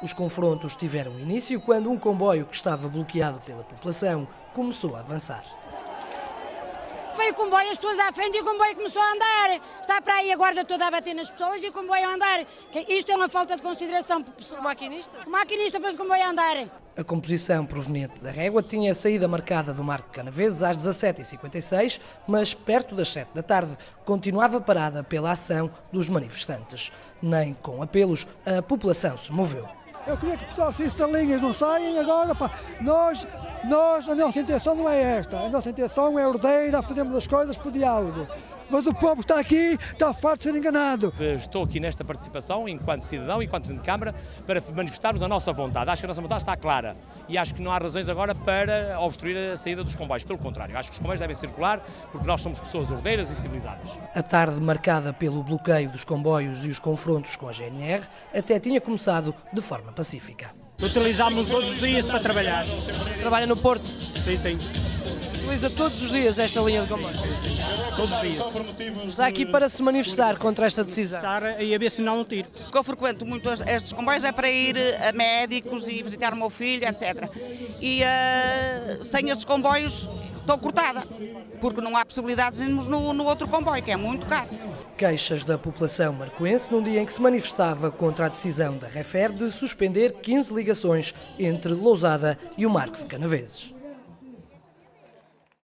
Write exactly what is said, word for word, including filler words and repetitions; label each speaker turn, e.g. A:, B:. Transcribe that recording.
A: Os confrontos tiveram início quando um comboio que estava bloqueado pela população começou a avançar.
B: Veio o comboio, as pessoas à frente e o comboio começou a andar. Está para aí a guarda toda a bater nas pessoas e o comboio a andar. Isto é uma falta de consideração.
C: O maquinista?
B: O maquinista depois o comboio a andar.
A: A composição proveniente da régua tinha a saída marcada do Marco de Canaveses às dezassete e cinquenta e seis, mas perto das sete da tarde continuava parada pela ação dos manifestantes. Nem com apelos a população se moveu.
D: Eu queria que o pessoal, se essas linhas não saem agora, pá, nós, nós, a nossa intenção não é esta. A nossa intenção é ordeira, fazemos as coisas por diálogo. Mas o povo está aqui, está farto de ser enganado.
E: Estou aqui nesta participação, enquanto cidadão e enquanto Presidente de Câmara, para manifestarmos a nossa vontade. Acho que a nossa vontade está clara e acho que não há razões agora para obstruir a saída dos comboios. Pelo contrário, acho que os comboios devem circular porque nós somos pessoas ordeiras e civilizadas.
A: A tarde, marcada pelo bloqueio dos comboios e os confrontos com a G N R, até tinha começado de forma pacífica.
F: Utilizámos todos os dias para trabalhar.
C: Trabalha no Porto?
F: Sim, sim.
C: Utiliza todos os dias esta linha de comboio?
F: Todos os dias.
C: Está aqui para se manifestar contra esta decisão?
F: Estar e a ver se não um tiro.
G: O que eu frequento muito estes comboios é para ir a médicos e visitar o meu filho, etcétera. E uh, sem estes comboios estou cortada, porque não há possibilidade de irmos no, no outro comboio, que é muito caro.
A: Queixas da população marcoense num dia em que se manifestava contra a decisão da Refer de suspender quinze ligações entre Lousada e o Marco de Canaveses.